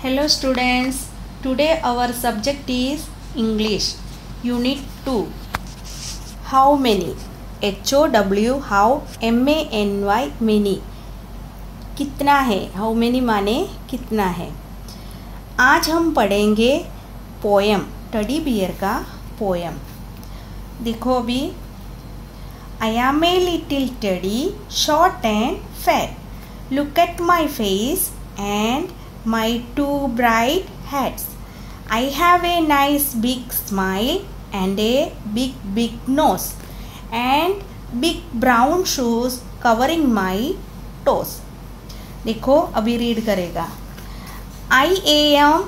Hello students, today our subject is English, Unit 2. How many? H-O-W, how, M-A-N-Y, many. कितना है? How many माने कितना है. आज हम पढ़ेंगे पोएम, टेडी बियर का पोएम. देखो अभी. I am a little teddy, short and fat. Look at my face and my two bright heads. I have a nice big smile and a big nose and big brown shoes covering my toes. देखो अभी read करेगा. I am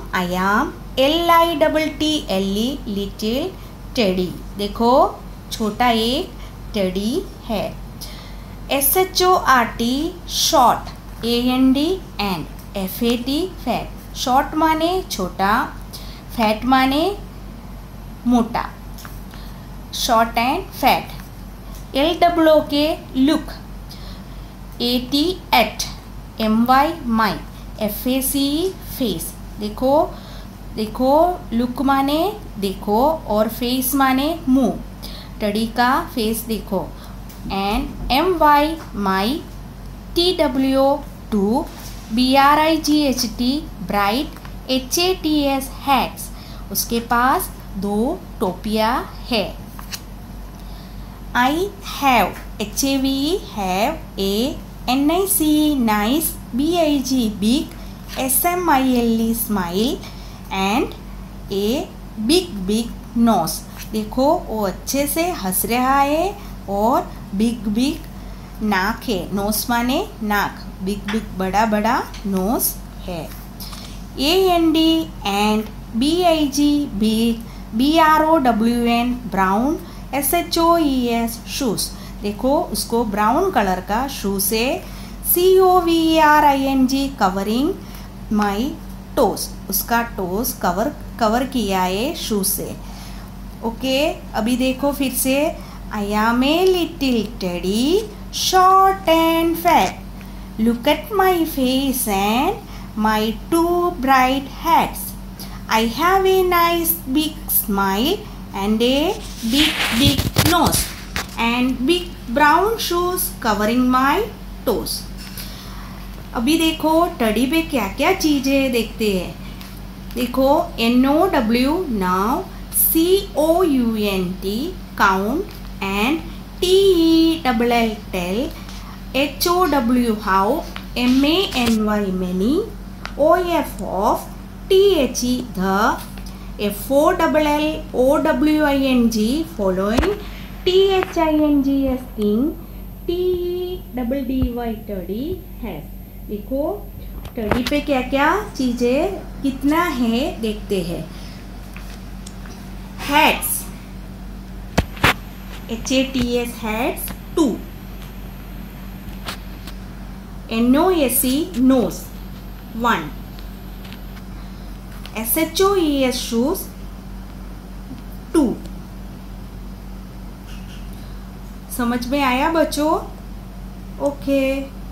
L-I-T-T-L-E little teddy. देखो छोटा एक teddy है. S-H-O-R-T short, A-N-D and F-A-T fat. Short माने छोटा, fat माने मोटा. Short and fat. L-O-O-K look, A-T at, M-Y my, F-A-C-E face. देखो देखो लुक माने देखो और फेस माने मुंह. टडी का फेस देखो. And M-Y my, T-W two, B-R-I-G-H-T bright, H-A-T-S hats. उसके पास दो टोपियाँ है. I have, H-A-V-E have, A, N-I-C-E nice, B-I-G big, S-M-I-L-E smile and A big nose. देखो वो अच्छे से हंस रहा है और बिग नाक है. नोस माने नाक. बिग बड़ा नोस है. A-N-D and B-I-G big, B-R-O-W-N brown, S-H-O-E-S shoes. देखो उसको ब्राउन कलर का शूज है. C-O-V-E-R-I-N-G covering my toes. उसका टोस कवर किया है शूज से. ओके अभी देखो फिर से. I am a little teddy, short and fat. Look at my face and my two bright heads. I have a nice big smile and a big nose and big brown shoes covering my toes. अभी देखो teddy पे क्या क्या चीज़ें देखते हैं. देखो N-O-W now, C-O-U-N-T count and T-E-L-L tell, H-O-W how, M-A-N-Y many, O-F of, T-H-E the, F-O-L-L-O-W-I-N-G following, T-H-I-N-G-S thing, T-E-D-D-Y teddy has. देखो टेडी पे क्या क्या चीज़ें कितना है देखते हैं. Hats, H-A-T-S hats 2. N-O-S-E nose 1. S-H-O-E-S shoes 2. समझ में आया बच्चों? ओके.